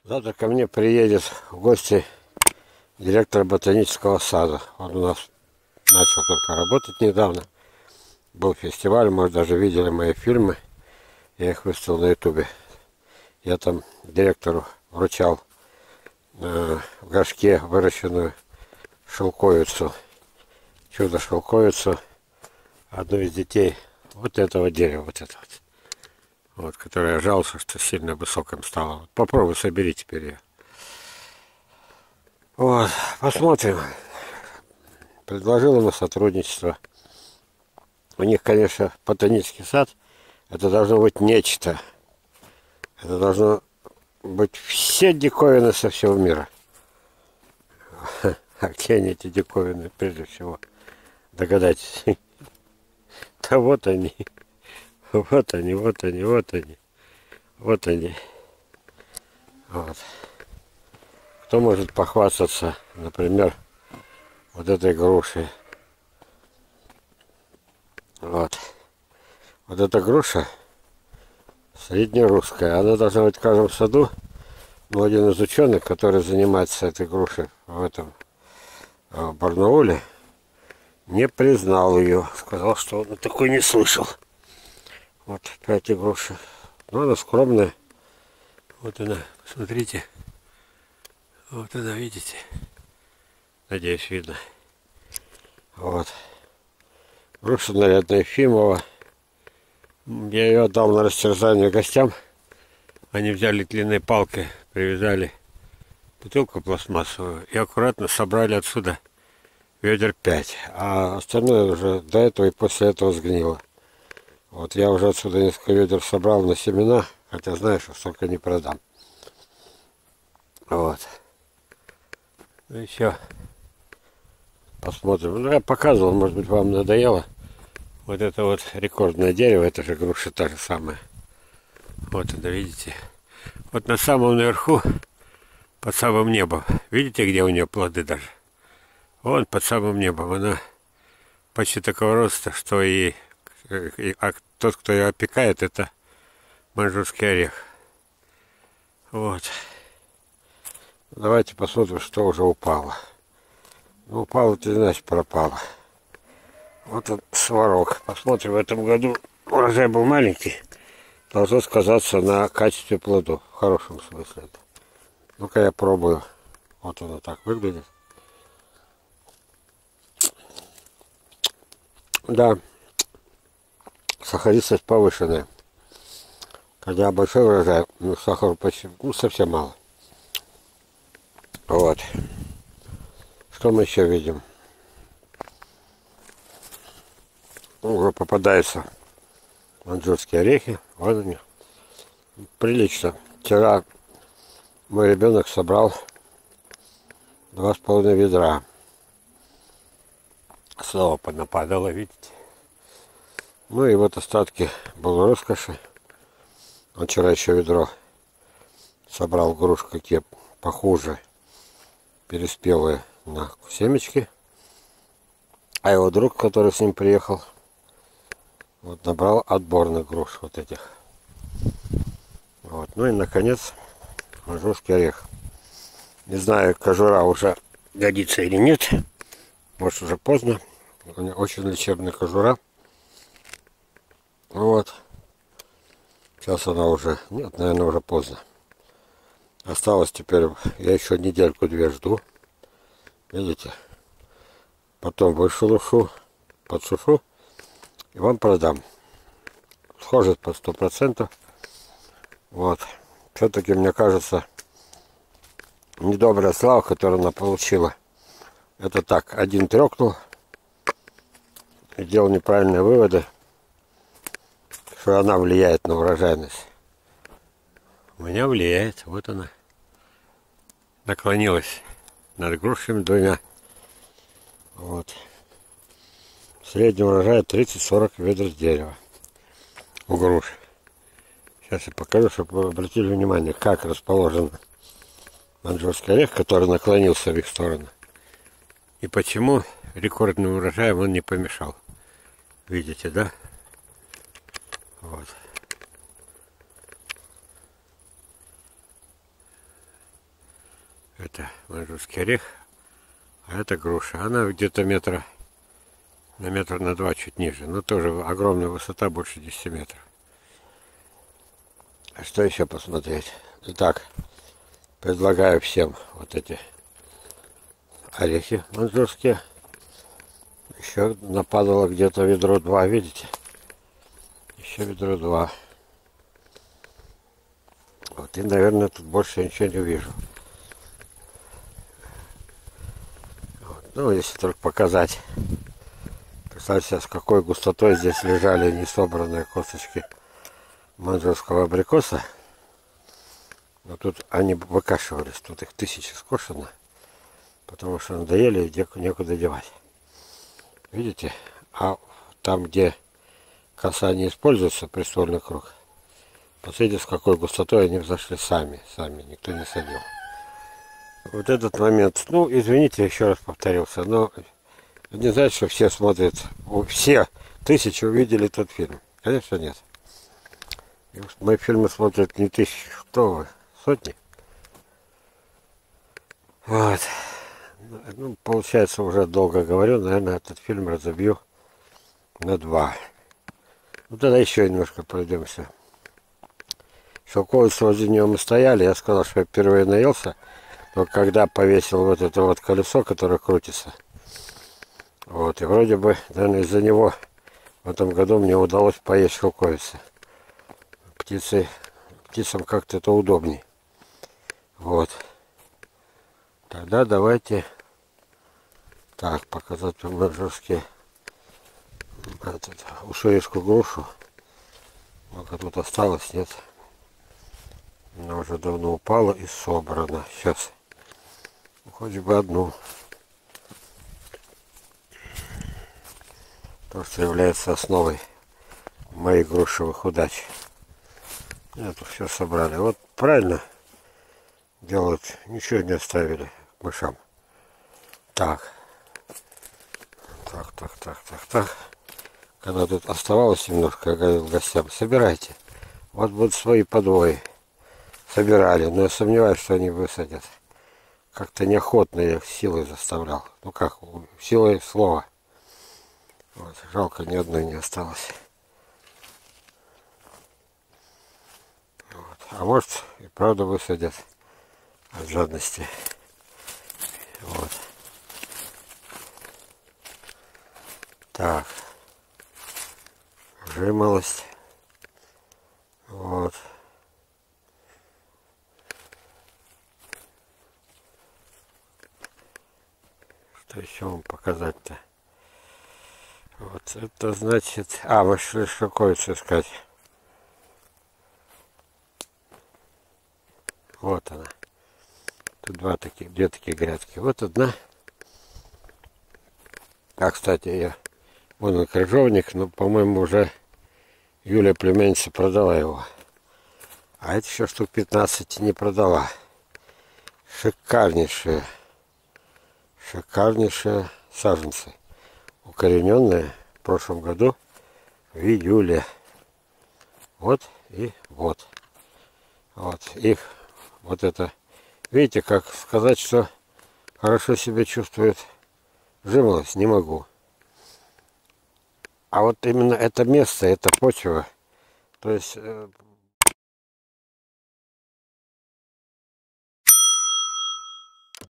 Завтра ко мне приедет в гости директор ботанического сада. Он у нас начал только работать недавно. Был фестиваль, может, даже видели мои фильмы. Я их выставил на ютубе. Я там директору вручал в горшке выращенную шелковицу. Чудо-шелковицу. Одну из детей вот этого дерева, вот это вот. Вот, которая жаловался, что сильно высоким стало. Вот, попробуй, собери теперь ее. Вот, посмотрим. Предложил ему сотрудничество. У них, конечно, ботанический сад. Это должно быть нечто. Это должно быть все диковины со всего мира. А где они, эти диковины, прежде всего? Догадайтесь. Да вот они. Вот они, вот они, вот они. Вот они. Вот. Кто может похвастаться, например, вот этой грушей? Вот. Вот эта груша среднерусская. Она должна быть в каждом саду. Но один из ученых, который занимается этой грушей в этом Барнауле, не признал ее. Сказал, что он такой не слышал. Вот опять груша. Но она скромная. Вот она, посмотрите. Вот она, видите? Надеюсь, видно. Вот. Груша нарядная Ефимова. Я ее отдал на растерзание гостям. Они взяли длинные палки, привязали бутылку пластмассовую и аккуратно собрали отсюда ведер 5. А остальное уже до этого и после этого сгнило. Вот я уже отсюда несколько ведер собрал на семена, хотя знаю, что столько не продам. Вот. Ну и все. Посмотрим. Ну, я показывал, может быть, вам надоело. Вот это вот рекордное дерево, это же груша та же самая. Вот это, видите? Вот на самом наверху, под самым небом. Видите, где у нее плоды даже? Вон под самым небом. Она почти такого роста, что а тот, кто ее опекает, это маньчжурский орех. Вот. Давайте посмотрим, что уже упало. Ну, упало, это значит пропало. Вот он, сварог. Посмотрим, в этом году урожай был маленький. Должно сказаться на качестве плодов. В хорошем смысле. Ну-ка я пробую. Вот оно так выглядит. Да. Сахаристость повышенная. Когда большой урожай, ну, сахара почти, ну, совсем мало. Вот. Что мы еще видим? Уже попадаются маньчжурские орехи. Вот они. Прилично. Вчера мой ребенок собрал 2,5 ведра. Снова понападало, видите? Ну и вот остатки было роскоши. Он вчера еще ведро собрал груш, какие похуже, переспелые на семечки. А его друг, который с ним приехал, вот набрал отборных груш вот этих. Вот. Ну и наконец маньчжурский орех. Не знаю, кожура уже годится или нет. Может, уже поздно. У него очень лечебная кожура. Вот. Сейчас она уже... Нет, наверное, уже поздно. Осталось теперь... Я еще недельку-две жду. Видите? Потом вышелушу, подсушу и вам продам. Схожесть под 100%. Вот. Все-таки, мне кажется, недобрая слава, которую она получила. Это так, один трёкнул и делал неправильные выводы, что она влияет на урожайность. У меня влияет. Вот она. Наклонилась над грушами двумя. Вот. Средний урожай 30-40 ведер с дерева у груш. Сейчас я покажу, чтобы вы обратили внимание, как расположен маньчжурский орех, который наклонился в их сторону. И почему рекордным урожаем он не помешал. Видите, да? Вот. Это маньчжурский орех, а это груша. Она где-то на метр на два чуть ниже. Но тоже огромная высота, больше 10 метров. А что еще посмотреть? Итак, предлагаю всем вот эти орехи маньчжурские. Еще нападало где-то ведро 2, видите? Еще ведро 2. Вот, и, наверное, тут больше ничего не увижу. Вот. Ну, если только показать. Представьте себе, с какой густотой здесь лежали несобранные косточки маньчжурского абрикоса. Но тут они выкашивались. Тут их тысячи скошено. Потому что надоели и некуда девать. Видите? А там, где коса не используется, приствольный круг, посмотрите, с какой густотой они взошли сами, никто не садил. Вот этот момент, ну, извините, еще раз повторился, но не значит, что все смотрят, все тысячи увидели тот фильм. Конечно, нет. Мои фильмы смотрят не тысячи, что вы, сотни. Вот. Ну, получается, уже долго говорю, наверное, этот фильм разобью на 2. Ну, тогда еще немножко пройдемся. Шелковицу возле него мы стояли, я сказал, что я впервые наелся, но когда повесил вот это вот колесо, которое крутится, вот, и вроде бы, наверное, из-за него в этом году мне удалось поесть шелковицы. Птицам как-то это удобней. Вот. Тогда давайте так показать маньчжурские уссурийскую грушу. Много тут осталось, нет? Она уже давно упала и собрана. Сейчас. Хоть бы одну. То, что является основой моих грушевых удач. Это все собрали. Вот правильно делают. Ничего не оставили мышам. Так. Так. Когда тут оставалось немножко, я говорил гостям, собирайте. Вот будут свои подвои. Собирали, но я сомневаюсь, что они высадят. Как-то неохотно я их силой заставлял. Ну как, силой слова. Вот, жалко, ни одной не осталось. Вот. А может, и правда высадят от жадности. Вот. Так. Жимолость. Вот. Что еще вам показать-то? Вот это значит... А, мы шли шелковицу искать. Вот она. Тут две такие грядки. Вот одна. А, кстати, я... Вон он крыжовник, но, по-моему, уже Юля, племянница, продала его. А это еще штук 15 не продала. Шикарнейшие саженцы. Укорененные в прошлом году в июле. Вот и вот. Вот их, вот это. Видите, как сказать, что хорошо себя чувствует жимолость, не могу. А вот именно это место, эта почва, то есть